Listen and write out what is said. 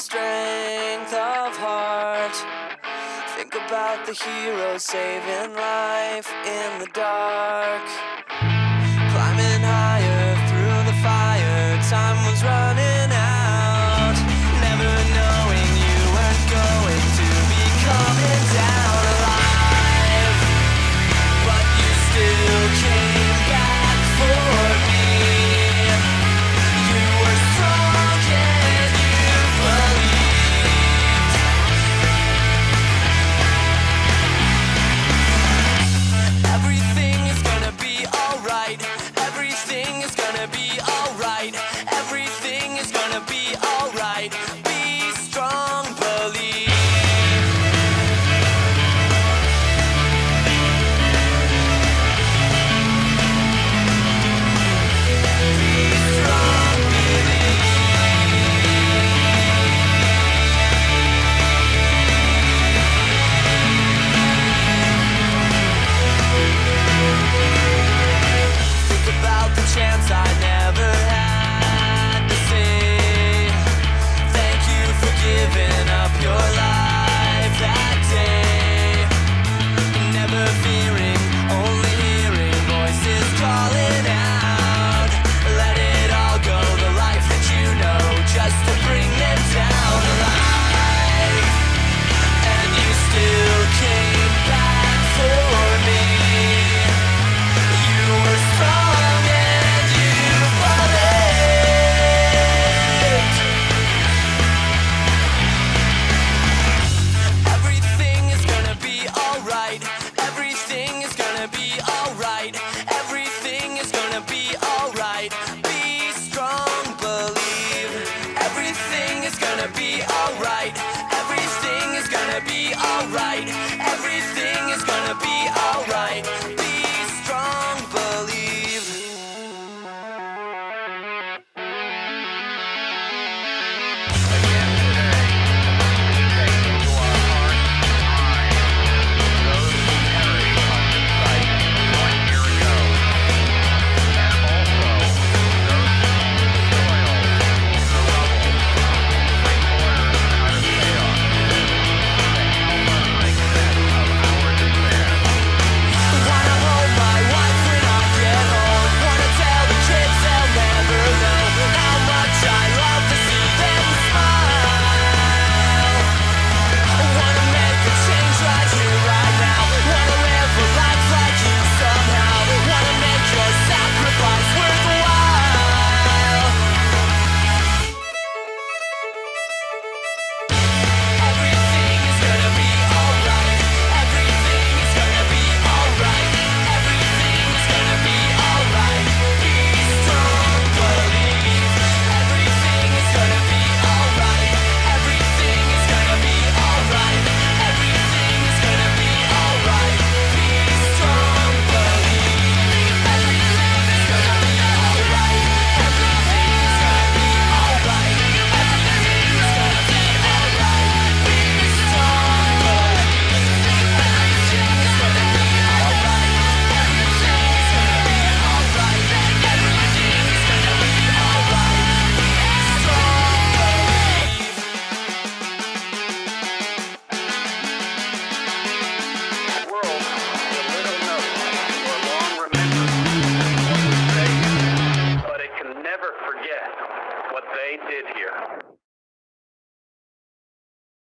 strength of heart. Think about the hero saving life in the dark. Climbing higher through the fire, time was running out. Never knowing you weren't going to be coming down alive, but you still came back for me. You were strong and you believed. Everything is gonna be alright. Everything is gonna be alright. Everything is gonna be alright. Be strong, believe. Be strong, believe. Think about the chance I never had to say thank you for giving up your life.